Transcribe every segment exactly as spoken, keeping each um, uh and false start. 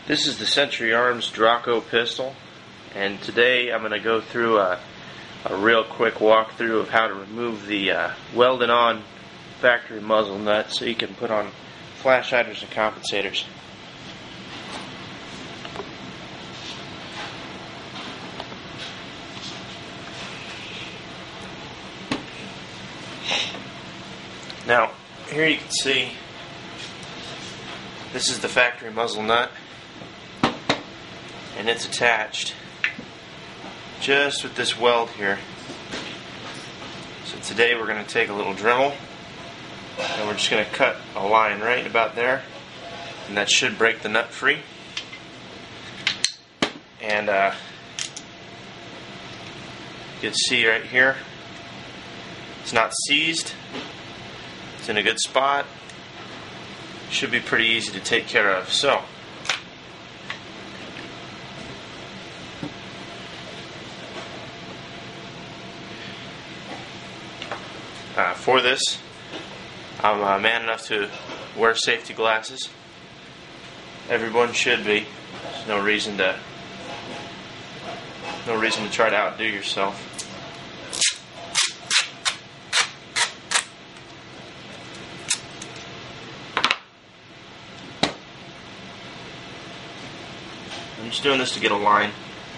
This is the Century Arms Draco pistol, and today I'm going to go through a, a real quick walkthrough of how to remove the uh, welded on factory muzzle nut so you can put on flash hiders and compensators. Now, here you can see this is the factory muzzle nut, and it's attached just with this weld here. So today we're going to take a little Dremel and we're just going to cut a line right about there, and that should break the nut free. And uh, you can see right here it's not seized, it's in a good spot, should be pretty easy to take care of. So Uh, for this, I'm uh, man enough to wear safety glasses. Everyone should be. There's no reason to no reason to try to outdo yourself. I'm just doing this to get a line.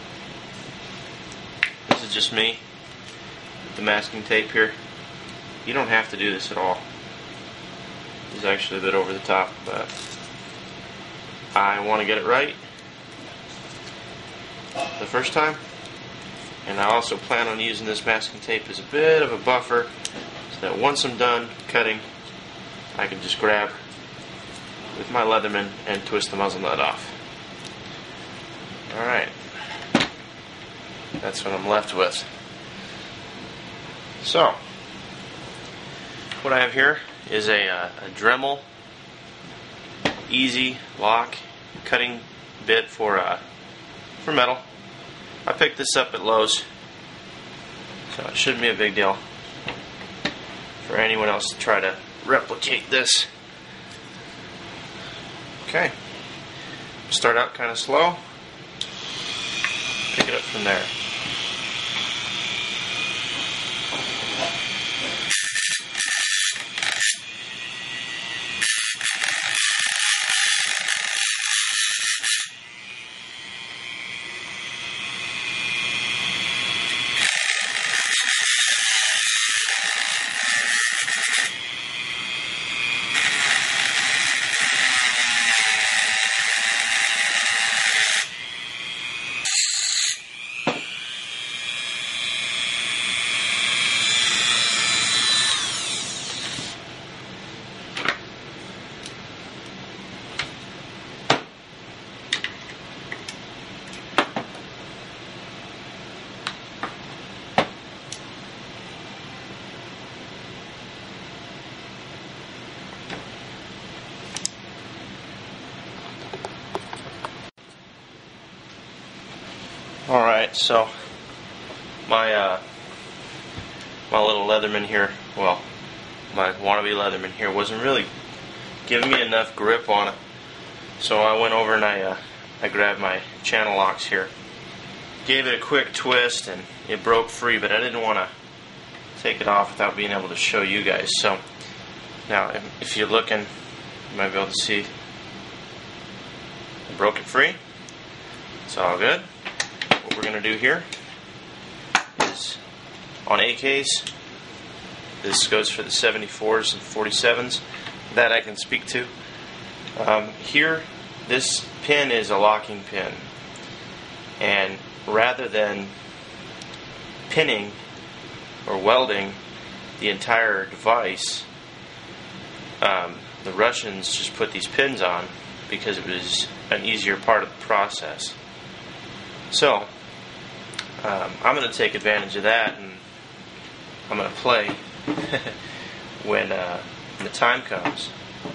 This is just me with the masking tape here. You don't have to do this at all. It's actually a bit over the top, but I want to get it right the first time, and I also plan on using this masking tape as a bit of a buffer so that once I'm done cutting, I can just grab with my Leatherman and twist the muzzle nut off. Alright, that's what I'm left with. So what I have here is a, uh, a Dremel easy lock cutting bit for uh, for metal. I picked this up at Lowe's, so it shouldn't be a big deal for anyone else to try to replicate this. Okay, start out kind of slow, pick it up from there. Alright, so my uh, my little Leatherman here, well, my wannabe Leatherman here wasn't really giving me enough grip on it. So I went over and I, uh, I grabbed my channel locks here, gave it a quick twist, and it broke free, but I didn't want to take it off without being able to show you guys. So now if, if you're looking, you might be able to see I broke it free. It's all good. What we're going to do here is, on A Ks, this goes for the seventy-fours and forty-sevens, that I can speak to. Um, here, this pin is a locking pin, and rather than pinning or welding the entire device, um, the Russians just put these pins on because it was an easier part of the process. So um, I'm going to take advantage of that, and I'm going to play when, uh, when the time comes.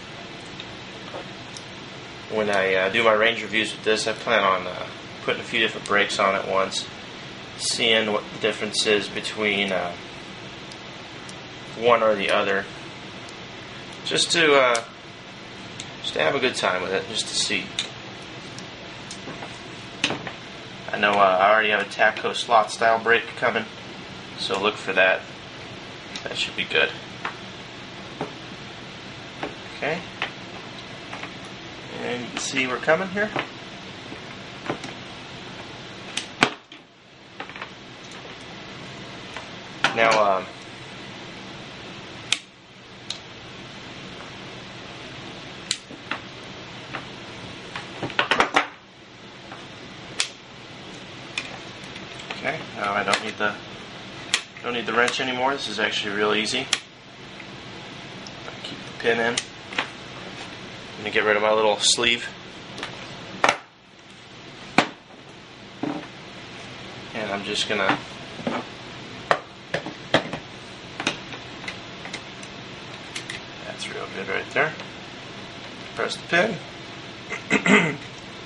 When I uh, do my range reviews with this, I plan on uh, putting a few different brakes on at once, seeing what the difference is between uh, one or the other, just to uh, just to have a good time with it, just to see. I know uh, I already have a Taco slot style brake coming, so look for that. That should be good. Okay. And you can see we're coming here. Now, um, okay. Now I don't need the don't need the wrench anymore. This is actually real easy. Keep the pin in. I'm gonna get rid of my little sleeve, and I'm just gonna. That's real good right there. Press the pin,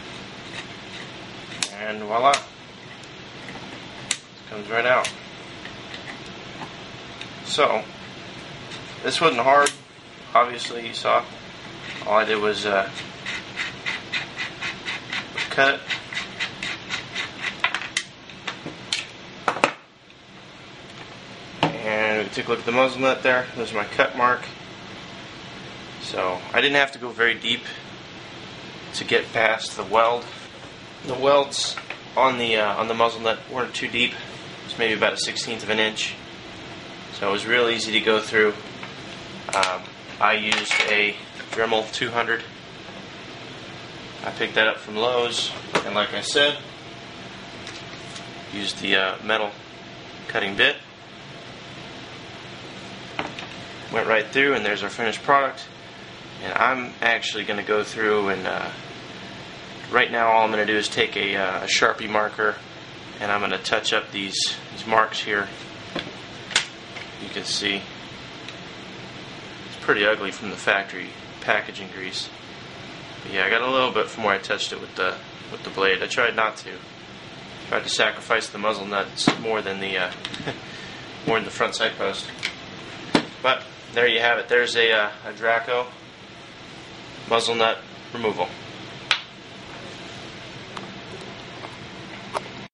and voila, it comes right out. So, this wasn't hard. Obviously, you saw. All I did was uh, cut it. And we took a look at the muzzle nut there. There's my cut mark. So I didn't have to go very deep to get past the weld. The welds on the uh, on the muzzle nut weren't too deep. It's maybe about a sixteenth of an inch. So it was real easy to go through. Um, I used a Dremel two hundred. I picked that up from Lowe's, and like I said, used the uh, metal cutting bit. Went right through, and there's our finished product. And I'm actually going to go through and uh, right now all I'm going to do is take a, uh, a Sharpie marker, and I'm going to touch up these, these marks here. You can see it's pretty ugly from the factory packaging grease. But yeah, I got a little bit from where I touched it with the with the blade. I tried not to. Tried to sacrifice the muzzle nuts more than the uh, more than the front sight post. But there you have it. There's a, uh, a Draco muzzle nut removal.